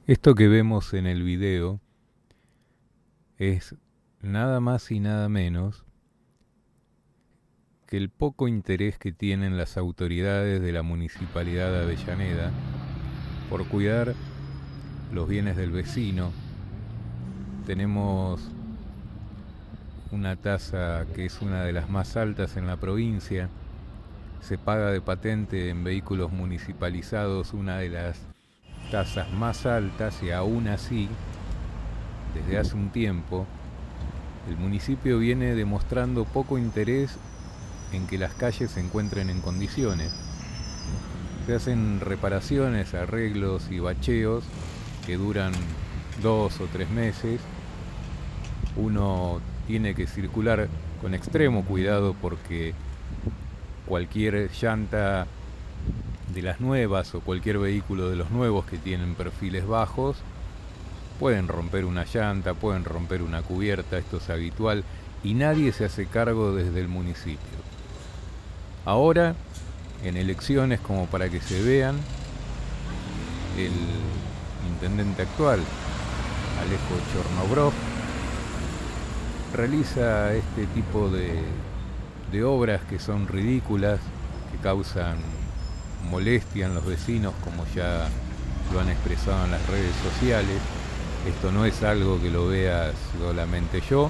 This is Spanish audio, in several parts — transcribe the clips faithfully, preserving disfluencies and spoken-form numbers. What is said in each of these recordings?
Esto que vemos en el video es nada más y nada menos que el poco interés que tienen las autoridades de la Municipalidad de Avellaneda por cuidar los bienes del vecino. Tenemos una tasa que es una de las más altas en la provincia. Se paga de patente en vehículos municipalizados una de las tasas más altas, y aún así, desde hace un tiempo, el municipio viene demostrando poco interés en que las calles se encuentren en condiciones. Se hacen reparaciones, arreglos y bacheos que duran dos o tres meses. Uno tiene que circular con extremo cuidado porque cualquier llanta de las nuevas o cualquier vehículo de los nuevos que tienen perfiles bajos pueden romper una llanta, pueden romper una cubierta. Esto es habitual y nadie se hace cargo desde el municipio. Ahora, en elecciones, como para que se vean, el intendente actual, Alejo Chornobrov, realiza este tipo de, de obras que son ridículas, que causan molestia en los vecinos, como ya lo han expresado en las redes sociales. Esto no es algo que lo vea solamente yo.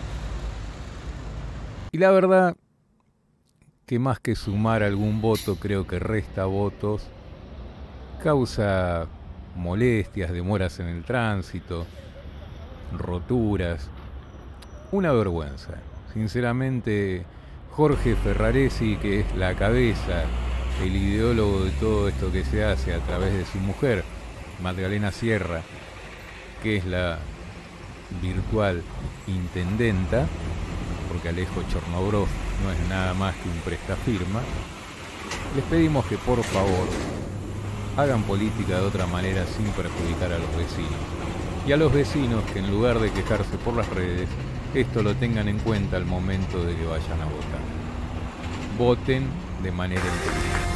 Y la verdad que más que sumar algún voto, creo que resta votos. Causa molestias, demoras en el tránsito, roturas. Una vergüenza. Sinceramente, Jorge Ferraresi, que es la cabeza, el ideólogo de todo esto que se hace a través de su mujer, Magdalena Sierra, que es la virtual intendenta, porque Alejo Chornobrov no es nada más que un prestafirma, les pedimos que por favor hagan política de otra manera sin perjudicar a los vecinos. Y a los vecinos que, en lugar de quejarse por las redes, esto lo tengan en cuenta al momento de que vayan a votar. Voten de manera inteligente.